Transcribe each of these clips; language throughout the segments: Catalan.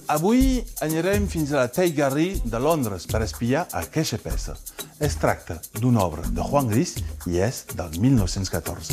Avui anirem fins a la Taillgalerie de Londres per espiar aquesta peça. Es tracta d'una obra de Juan Gris i és del 1914.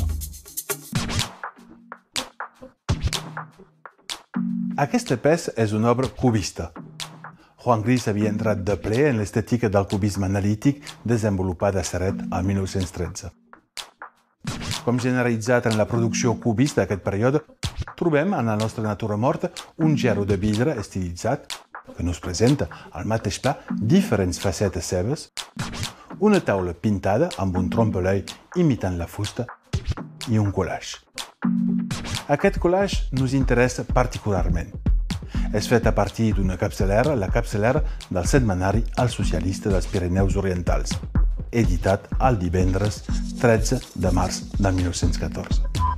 Aquesta peça és una obra cubista. Juan Gris havia entrat de ple en l'estètica del cubisme analític desenvolupada a Ceret al 1913. Com generalitzat en la producció cubista d'aquest període, trobem en la nostra natura morta un gerro de vidre estilitzat que nos presenta al mateix pla diferents facetes seves, una taula pintada amb un trompe-l'œil imitant la fusta i un collage. Aquest collage nos interessa particularment. És fet a partir d'una capçalera, la capçalera del setmanari El Socialista dels Pirineus Orientals, editat el divendres 13 de març de 1914.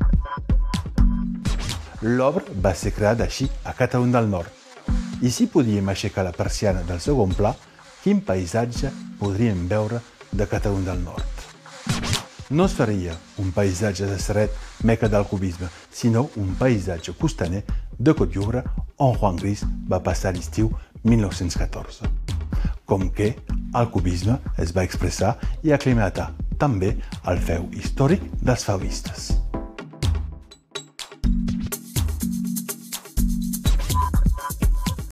L'obra va ser creada així a Catalunya del Nord i si podíem aixecar la persiana del segon pla, quin paisatge podríem veure de Catalunya del Nord. No seria un paisatge de Ceret, meca del cubisme, sinó un paisatge costaner de Cotlliure on Juan Gris va passar l'estiu 1914. Com que el cubisme es va expressar i aclimatar també el feu històric dels fauvistes.